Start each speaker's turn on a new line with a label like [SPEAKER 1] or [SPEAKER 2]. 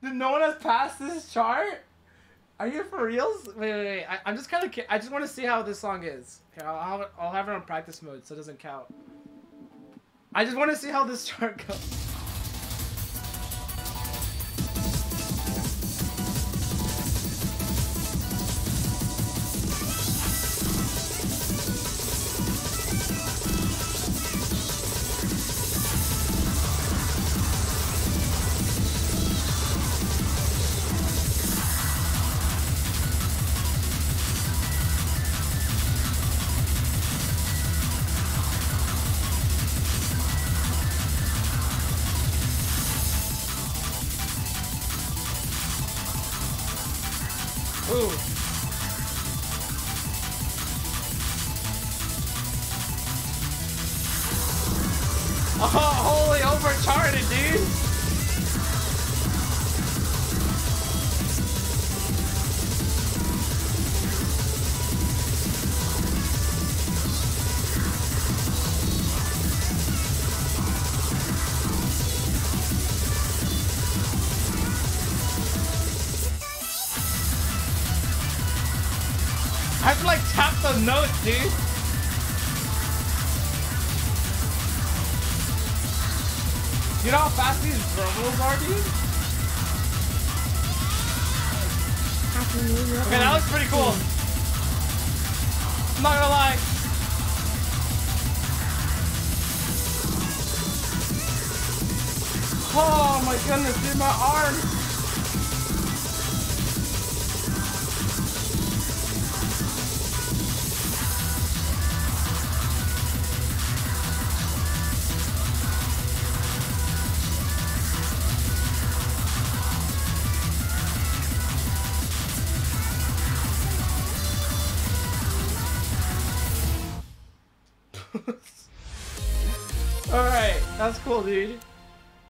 [SPEAKER 1] No one has passed this chart? Are you for reals? Wait. I'm just kind of. I just want to see how this song is. Okay, I'll have it on practice mode so it doesn't count. I just want to see how this chart goes. Ooh. Oh, holy overcharted, dude. I have to like tap the notes, dude. You know how fast these verbals are, dude? Okay, that looks pretty cool. I'm not gonna lie. Oh my goodness, dude, my arm. Alright, that's cool, dude.